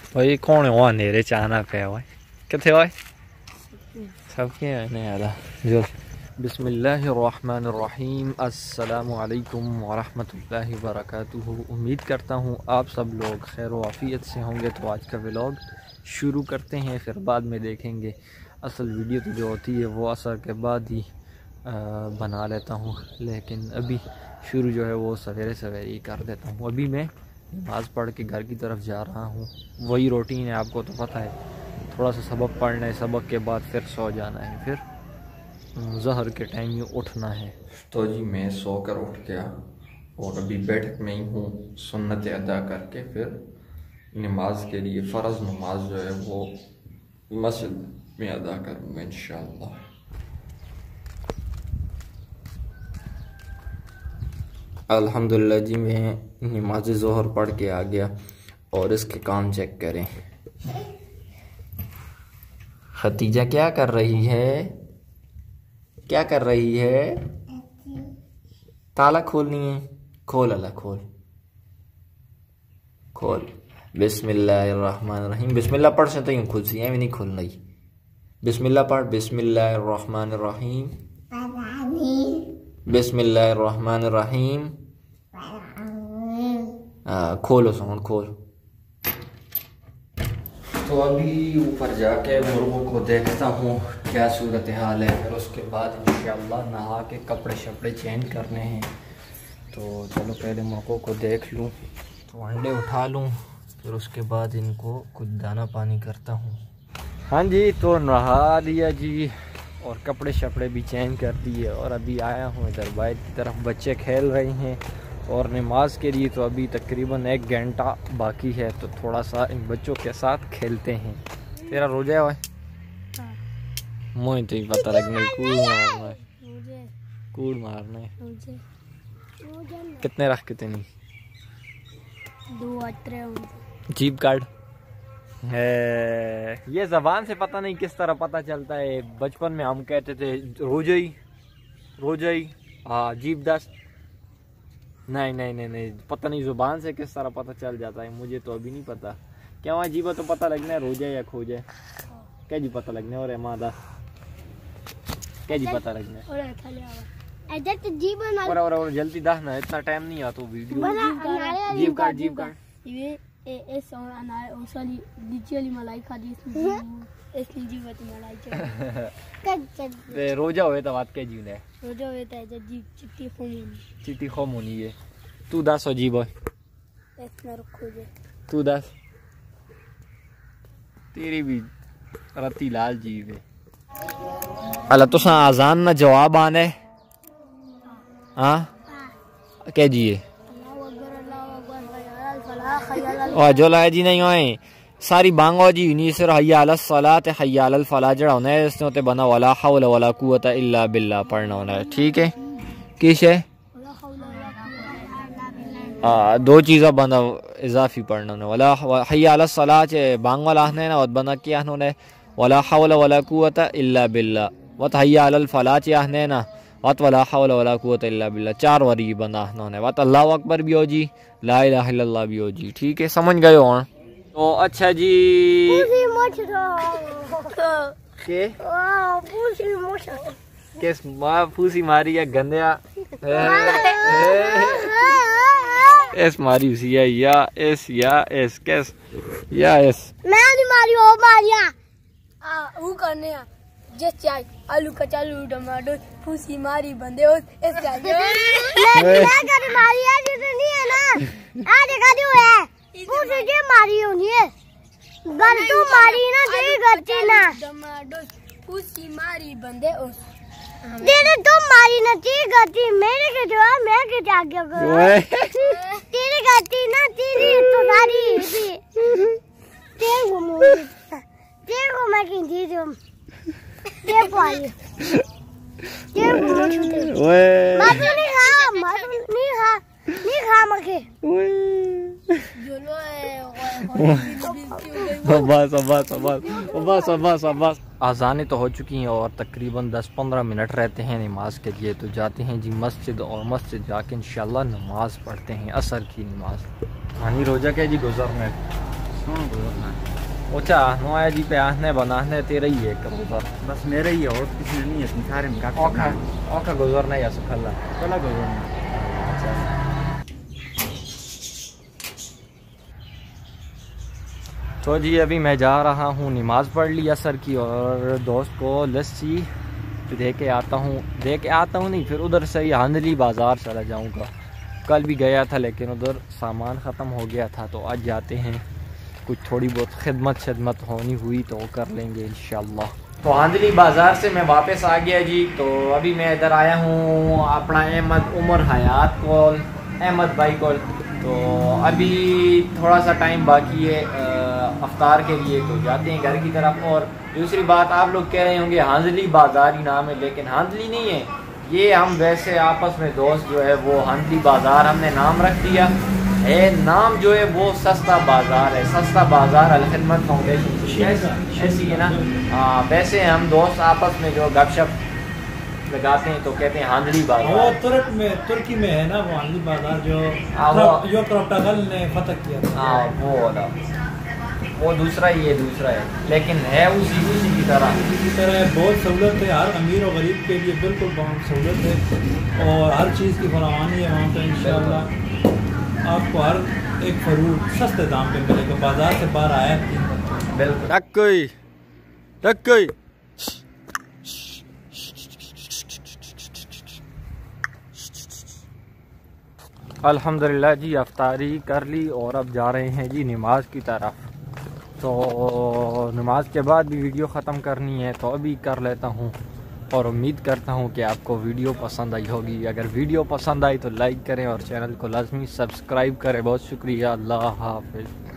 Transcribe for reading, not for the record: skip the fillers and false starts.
भाई कौन है वहाँ नेरे चाहना पे हुआ कितने हुआ सबके आने आला जो बिस्मिल्लाहिर्रहमानिर्रहीम अस्सलामु अलैकुम वरहमतुल्लाहि वबरकातुहू। उम्मीद करता हूँ आप सब लोग खैर व आफियत से होंगे। तो आज का व्लॉग शुरू करते हैं, फिर बाद में देखेंगे। असल वीडियो तो जो होती है वो असर के बाद ही बना लेता हूँ, लेकिन अभी शुरू जो है वो सवेरे सवेरे ही कर देता हूँ। अभी मैं नमाज़ पढ़ के घर की तरफ जा रहा हूँ। वही रूटीन है, आपको तो पता है। थोड़ा सा सबक पढ़ना है, सबक के बाद फिर सो जाना है, फिर ज़हर के टाइम में उठना है। तो जी मैं सो कर उठ गया और अभी बैठक में ही हूँ। सुन्नत अदा करके फिर नमाज के लिए फ़र्ज़ नमाज जो है वो मस्जिद में अदा करूँगा इंशाअल्लाह। अल्हम्दुलिल्लाह जी मैं नमाज ज़ोहर पढ़ के आ गया और इसके काम चेक करें। खतीजा क्या कर रही है? क्या कर रही है? ताला खोलनी है, खोल अल्लाह खोल खोल। बिस्मिल्लाहिर्रहमानिर्रहीम। बिस्मिल्लाह पढ़ से तो यूँ खुद सी है, नहीं खोल रही। बिस्मिल्लाह पढ़। बिस्मिल्लाहिर्रहमानिर्रहीम। बिस्मिल्लाहिर्रहमानिर्रहीम। खोलो साउंड खोल। तो अभी ऊपर जाके मुर्गों को देखता हूँ क्या सूरत हाल है, फिर उसके बाद इंशाअल्लाह नहा के कपड़े शपड़े चेंज करने हैं। तो चलो पहले मुर्गों को देख लूँ, तो अंडे उठा लूँ, फिर उसके बाद इनको कुछ दाना पानी करता हूँ। हाँ जी, तो नहा लिया जी और कपड़े शपड़े भी चेंज कर दिए और अभी आया हूँ इधर बाहर की तरफ। बच्चे खेल रहे हैं और नमाज के लिए तो अभी तकरीबन 1 घंटा बाकी है, तो थोड़ा सा इन बच्चों के साथ खेलते हैं। तेरा रोजा हुआ है? मुझे तो ही पता लगना कूड़ मारना है। कितने रख कितनी? 2 जीप कार्ड है। ये जबान से पता नहीं किस तरह पता चलता है। बचपन में हम कहते थे रोजई हाँ जीप 10। नहीं पता नहीं जुबान से किस तरह पता चल जाता है, मुझे तो अभी नहीं पता। क्या वहाँ जीवा तो पता लगना है रोजा या खोजा क्या जी पता लगना है। और मादा क्या जी पता लगना है। और जल्दी दस ना, इतना टाइम नहीं आता वीडियो। जीप कार्ड ये इस और अनार और साली लीची वाली मलाई खा दी इसलिए जीव तो मलाई ते रोजा होए तो बात के जीव ने रोजा होए तो जी चिट्ठी खमोनी है। तू 10 अजीब है इतना रखो जे तू 10 तेरी भी रत्ती लाल जीव है। अल्लाह तो सा आजान ना जवाब आने हाँ क्या जी है और जो लाया जी नहीं होए सारी बांगो जी नहीं सिर हय्या अलस सलात हय्या अलल फलाह जड़ा होना है। इसने होते बना वाला हौला वला कुव्वता इल्ला बिल्लाह पढ़ना होना है। ठीक है किस है 2 चीज़ें बना इजाफी पढ़ना होना वाला हय्या अलस सलात बांग वाला है ना और बना क्या होना वला हौला वला कुव्वता इल्ला बिल्लाह वत हय्या अलल फलाह है ना वत वला हौला वला कुव्वता इल्ला बिल्लाह 4 वरी बना होना है। वत अल्लाहु अकबर भी हो जी, ला इलाहा इल्लल्लाह भी हो जी। ठीक है समझ गए हो? तो अच्छा जी के किस फूसी मारी है गंदिया एस मारी उसी या एस कैस या एस मैं नहीं मारी ओ मारिया वो करने जिस चाय आलू कचालू टमाटो फूसी मारी बंदे हो इस चाय मैं कर मारी है जो नहीं है ना आज का जो है फूसी के मारी होनी है गर तो मारी ना तेरी गलती ना टमाटो फूसी मारी बंदे हो तेरे तो मारी ना तेरी गलती मेरे के जो मैं के जागे तेरी गलती ना तेरी तो सारी तेरे को मैं कहती थी ये पाली ये नहीं खा मके बस आज़ानें तो हो चुकी हैं और तकरीबन 10-15 मिनट रहते हैं नमाज के लिए। तो जाते हैं जी मस्जिद और मस्जिद जाके इंशाल्लाह नमाज पढ़ते हैं असर की नमाज। हानी रोजा क्या जी गुजरने कौन गुजरना है? अच्छा नो आया जी पे आने बनाने तेरा ही है कबूतर बस मेरा ही है और किसी ने नहीं है, तुम सारे में काट औखा गुजरना या सुखल्ला चला गुजरना। तो जी अभी मैं जा रहा हूँ, नमाज़ पढ़ ली असर की और दोस्त को लस्सी दे के आता हूँ नहीं, फिर उधर से ही हांदली बाज़ार चला जाऊँगा। कल भी गया था लेकिन उधर सामान ख़त्म हो गया था, तो आज जाते हैं, कुछ थोड़ी बहुत खिदमत होनी हुई तो कर लेंगे इंशाल्लाह। तो हांदली बाज़ार से मैं वापस आ गया जी। तो अभी मैं इधर आया हूँ अपना उमर हयात को, अहमद भाई को। तो अभी थोड़ा सा टाइम बाकी है अफ्तार के लिए, तो जाते हैं घर की तरफ। और दूसरी बात, आप लोग कह रहे होंगे हांदली बाज़ार ही नाम है, लेकिन हांदली नहीं है ये, हम वैसे आपस में दोस्त जो है वो हांदली बाज़ार हमने नाम रख दिया है। नाम जो है वो सस्ता बाज़ार है, सस्ता बाज़ार अल खिदमत फाउंडेशन ऐसी है ना। वैसे हम दोस्त आपस में जो गपशप लगाते हैं तो कहते हैं हांदली बाज़ार। वो तुर्की में है ना वो हांदली बाज़ार, जो पोर्तुगाल ने फतह किया था। हाँ वो वाला, वो दूसरा ही है, दूसरा है, लेकिन है उसी की तरह बहुत सहूलत है हर अमीर और गरीब के लिए, बिल्कुल बहुत सहूलत है और हर चीज़ की फरावानी है वहाँ पर। इंशाल्लाह आपको हर एक फ्रूट सस्ते दाम पे मिलेगा, बाजार से बाहर आया। बिल्कुल टक्कई अल्हम्दुलिल्लाह जी, अफ्तारी कर ली और अब जा रहे हैं जी नमाज की तरफ। तो नमाज के बाद भी वीडियो ख़त्म करनी है तो अभी कर लेता हूँ और उम्मीद करता हूँ कि आपको वीडियो पसंद आई होगी। अगर वीडियो पसंद आई तो लाइक करें और चैनल को लाजमी सब्सक्राइब करें। बहुत शुक्रिया, अल्लाह हाफ़िज़।